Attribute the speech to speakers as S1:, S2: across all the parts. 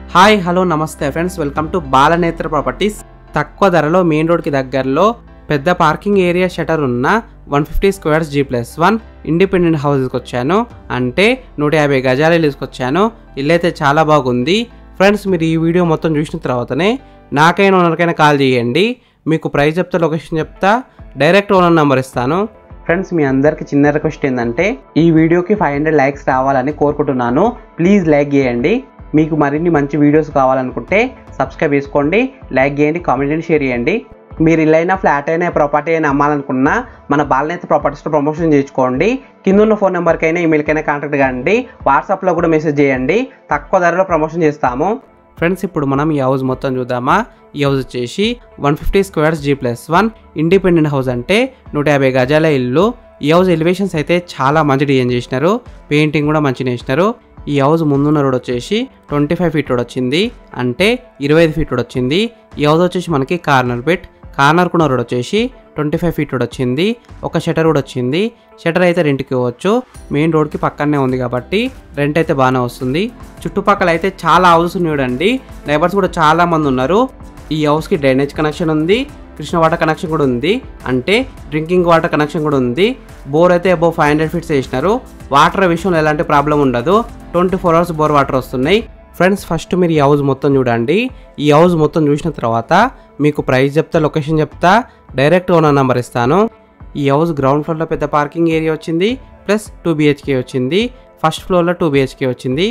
S1: Hi hello నమస్తే friends, welcome to Balanetra properties. తక్కువ ధరలో మెయిన్ రోడ్కి దగ్గరలో పెద్ద పార్కింగ్ ఏరియా షటర్ ఉన్న 150 స్క్వేర్స్ G+1 ఇండిపెండెంట్ హౌస్కి వచ్చాను. అంటే 150 గజాలు తీసుకొచ్చాను. ఇల్లు అయితే చాలా బాగుంది ఫ్రెండ్స్. మీరు ఈ వీడియో మొత్తం చూసిన తర్వాతనే నాకైనా ఓనర్కైనా కాల్ చేయండి. మీకు ప్రైస్ చెప్తా, లొకేషన్ చెప్తా, డైరెక్ట్ ఓనర్ నెంబర్ ఇస్తాను. ఫ్రెండ్స్, మీ అందరికి చిన్న రిక్వెస్ట్ ఏంటంటే ఈ వీడియోకి 500 లైక్స్ రావాలని కోరుకుంటున్నాను. ప్లీజ్ లైక్ చేయండి. మీకు మరిన్ని మంచి వీడియోస్ కావాలనుకుంటే సబ్స్క్రైబ్ చేసుకోండి, లైక్ చేయండి, కామెంట్ చేయండి, షేర్ చేయండి. మీరు ఇల్లైనా ఫ్లాట్ అయినా ప్రాపర్టీ అయినా అమ్మాలనుకున్నా మన బాలనేత్ర ప్రాపర్టీస్లో ప్రమోషన్ చేసుకోండి. కింద ఉన్న ఫోన్ నెంబర్కైనా ఈమెయిల్కైనా కాంటాక్ట్ కాండి. వాట్సాప్లో కూడా మెసేజ్ చేయండి. తక్కువ ధరలో ప్రమోషన్ చేస్తాము. ఫ్రెండ్స్, ఇప్పుడు మనం ఈ హౌస్ మొత్తం చూద్దామా. ఈ హౌస్ వచ్చేసి 150 స్క్వేర్స్ G+1 ఇండిపెండెంట్ హౌస్, అంటే 150 గజాల ఇల్లు. ఈ హౌస్ ఎలివేషన్స్ అయితే చాలా మంచి డిజైన్ చేసినారు, పెయింటింగ్ కూడా మంచిగా వేసినారు. ఈ హౌస్ ముందున్న రోడ్ వచ్చేసి 25 ఫీట్ రోడ్ వచ్చింది, అంటే 25 ఫీట్ రోడ్ వచ్చింది. ఈ హౌస్ వచ్చేసి మనకి కార్నర్ కూడా రోడ్ వచ్చేసి 25 ఫీట్ రోడ్ వచ్చింది. ఒక షటర్ కూడా వచ్చింది. షటర్ అయితే రెంట్కి ఇవ్వచ్చు, మెయిన్ రోడ్కి పక్కనే ఉంది కాబట్టి రెంట్ అయితే బాగానే వస్తుంది. చుట్టుపక్కల అయితే చాలా హౌసెస్ చూడండి, నైబర్స్ కూడా చాలా మంది ఉన్నారు. ఈ హౌస్కి డ్రైనేజ్ కనెక్షన్ ఉంది, కృష్ణ వాటర్ కనెక్షన్ కూడా ఉంది, అంటే డ్రింకింగ్ వాటర్ కనెక్షన్ కూడా ఉంది. బోర్ అయితే అబౌవ్ 500 ఫీట్స్ వేసినారు. వాటర్ విషయంలో ఎలాంటి ప్రాబ్లం ఉండదు, 24 అవర్స్ బోర్ వాటర్ వస్తున్నాయి. ఫ్రెండ్స్, ఫస్ట్ మీరు ఈ హౌస్ మొత్తం చూడండి. ఈ హౌస్ మొత్తం చూసిన తర్వాత మీకు ప్రైస్ చెప్తా, లొకేషన్ చెప్తా, డైరెక్ట్ ఓనర్ నెంబర్ ఇస్తాను. ఈ హౌస్ గ్రౌండ్ ఫ్లోర్లో పెద్ద పార్కింగ్ ఏరియా వచ్చింది, ప్లస్ 2 BHK వచ్చింది. ఫస్ట్ ఫ్లోర్లో 2 BHK వచ్చింది.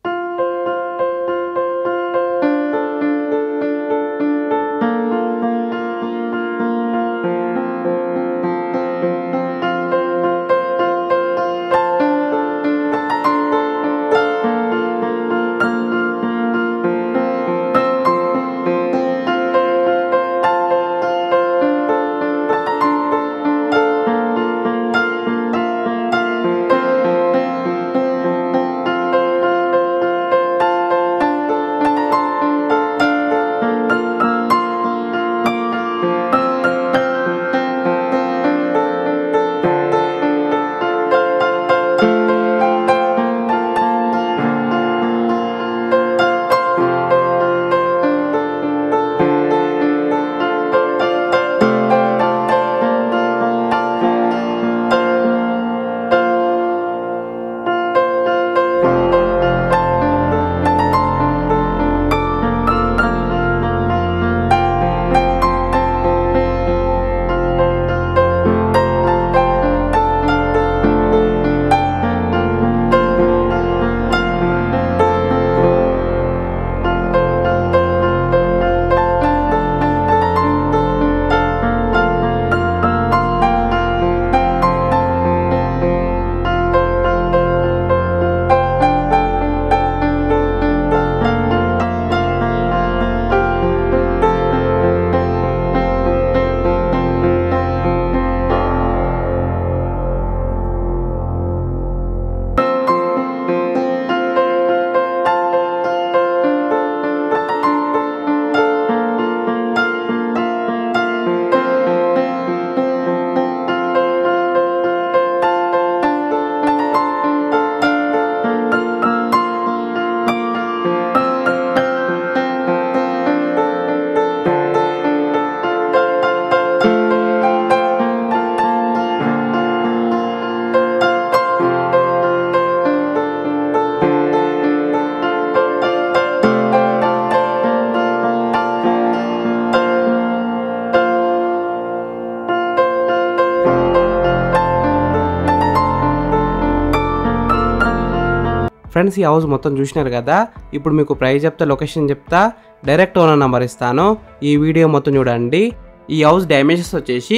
S1: ఫ్రెండ్స్, ఈ హౌస్ మొత్తం చూసినారు కదా. ఇప్పుడు మీకు ప్రైస్ చెప్తా, లొకేషన్ చెప్తా, డైరెక్ట్ ఓనర్ నెంబర్ ఇస్తాను. ఈ వీడియో మొత్తం చూడండి. ఈ హౌస్ డైమెన్షన్స్ వచ్చేసి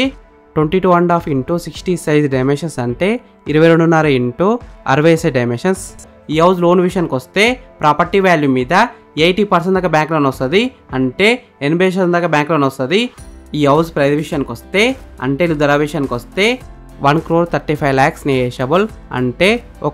S1: 22.5 x 60 సైజ్ డైమెన్షన్స్, అంటే 22.5 x 60 సైజ్ డైమెన్షన్స్. ఈ హౌస్ లోన్ విషయానికి వస్తే ప్రాపర్టీ వాల్యూ మీద 80% దాకా బ్యాంక్ లోన్ వస్తుంది, అంటే 80% దాకా బ్యాంక్ లోన్ వస్తుంది. ఈ హౌస్ ప్రైస్ విషయానికి వస్తే, అంటే ధర విషయానికి వస్తే 1,35,00,000 నెగోషియబుల్, అంటే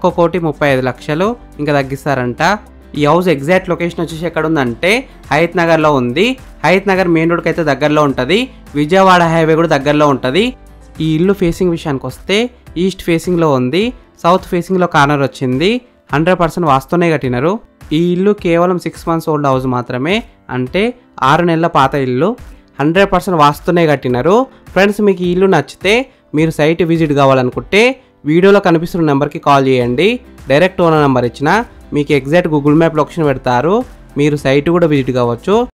S1: 1,35,00,000 ఇంకా తగ్గిస్తారంట. ఈ హౌస్ ఎగ్జాక్ట్ లొకేషన్ వచ్చేసి ఎక్కడ ఉందంటే హయత్ నగర్లో ఉంది. హయత్ నగర్ మెయిన్ రోడ్కి అయితే దగ్గరలో ఉంటుంది. విజయవాడ హైవే కూడా దగ్గరలో ఉంటుంది. ఈ ఇల్లు ఫేసింగ్ విషయానికి వస్తే ఈస్ట్ ఫేసింగ్లో ఉంది. సౌత్ ఫేసింగ్లో కార్నర్ వచ్చింది. 100% వాస్తూనే కట్టినారు. ఈ ఇల్లు కేవలం 6 months ఓల్డ్ హౌస్ మాత్రమే, అంటే 6 నెలల పాత ఇల్లు. 100% వాస్తునే కట్టినారు. ఫ్రెండ్స్ మీకు ఈ ఇల్లు నచ్చితే మీరు సైట్ విజిట్ కావాలనుకుంటే వీడియోలో కనిపిస్తున్న నెంబర్కి కాల్ చేయండి. డైరెక్ట్ ఓనర్ నెంబర్ ఇచ్చిన మీకు ఎగ్జాక్ట్ గూగుల్ మ్యాప్ లొకేషన్ పెడతారు. మీరు సైట్ కూడా విజిట్ కావచ్చు.